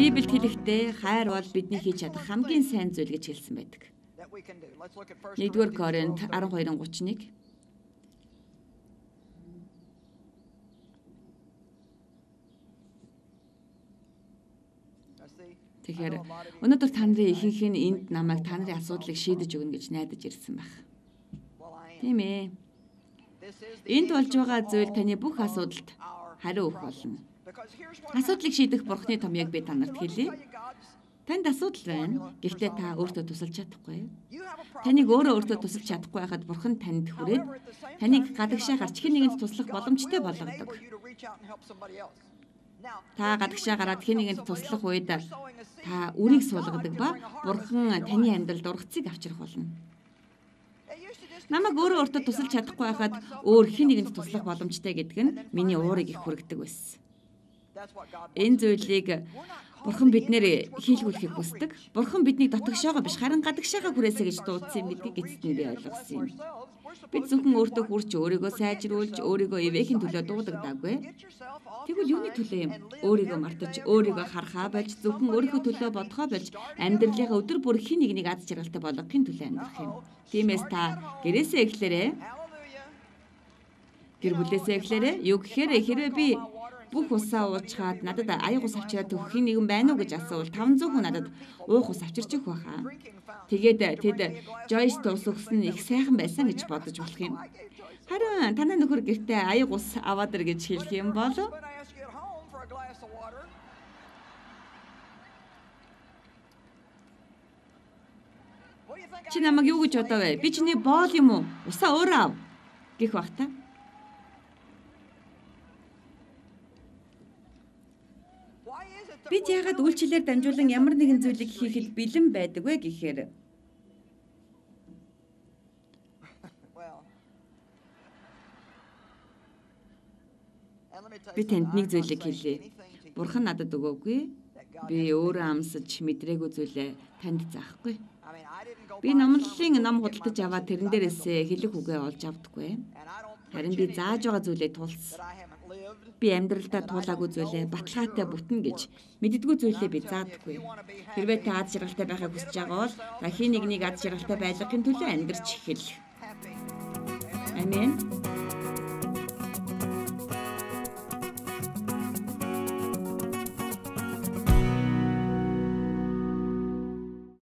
Библиэд хэлэхдээ хайр бол бидний хийж чадах хамгийн сайн зүйл гэж хэлсэн байдаг. 1-р Коринт 12:31. Тэгэхээр өнөөдөр та нарын ихэнх нь энд намайг та нарын асуудлыг шийдэж өгнө гэж найдаж ирсэн байх. Тийм ээ. Энд болж байгаа зүйл таны бүх асуудалд хариу өгөх болно. Асуудлыг шийдэх Бурхны томьёог би танарт хэлье. Танд асуудал байна. Гэхдээ та өөртөө тусалж чадахгүй. Таныг өөртөө тусалж чадахгүй байхад Бурхан танд хүрээд таныг гадагшаа гарч хэн нэгэнд туслах боломжтой болгодог. Та гадагшаа гараад хэн нэгэнд туслах үед та үрийг суулгадаг ба Бурхан таны амьдралд ургацыг авчрах болно. Намайг өөртөө тусалж чадахгүй байхад өөр хэн нэгэнд туслах боломжтой гэдэг нь миний уурыг их хүргэдэг байсан. Энэ зүйлийг Бурхан биднэр хийлгүүлэхийг хүсдэг. Бурхан биднийг дотогшоогоо биш харин гадагшаага хүрээсэй гэж дуудсан юм гэдгийг эцэст нь би ойлгосон юм. Бид зөвхөн өөртөө хүрч өөрийгөө сайжруулж өөрийгөө эвэхийн төлөө дуудагдаагүй. Тэгвэл юуны төлөө юм? Өөрийгөө мартаж, өөрийгөө харахаа болж, зөвхөн өөрийнхөө төлөө бодохоо болж, амьдралынхаа өдөр бүр хин нэгнийг аз жаргалтай болгохын төлөө амьдрах юм. Тиймээс та гэрээсээ эхлээрэй. Гэр бүлээсээ эхлээрэй. Юу гэхээр хэрвээ би бүх усаа уучгаад надад аяг ус авчираад төгөхийн нэгэн байна уу гэж асуувал 500 хүн надад уух ус авчирч өгөх байхаа. Тэгээд тэд Joyce ус өгсөн нь их сайхан байсан гэж бодож болох юм. Харин танай нөхөр гэртээ аяг ус аваад ир гэж хэлэх юм бол чи намайг юу гэж бодоо вэ? Би чиний боол юм уу? Усаа өөрөө ав гэх бах та. Бид яагаад үйлчлэлээр дамжуулан ямар нэгэн зүйлийг хийхэд бэлэн байдаг вэ гэхээр би танд нэг зүйлийг хэлье. Бурхан надад өгөөгүй. Би өөрөө амсаж мэдрээгүй зүйлээ танд заахгүй. Би номлолын ном худалдаж аваад тэрэн дээрээсээ хэлэх үгээ олж авдаггүй. Харин би зааж байгаа зүйлээ тулс. Би амьдралдаа туулаагүй зүйлээ баталгаатай бүтнэ гэж мэддэггүй зүйлээ би заадаггүй. Хэрвээ та аз жаргалтай байхыг хүсэж байгаа бол та хин нэгнийг аз жаргалтай байлгахын төлөө амьдрч эхэл. Амен.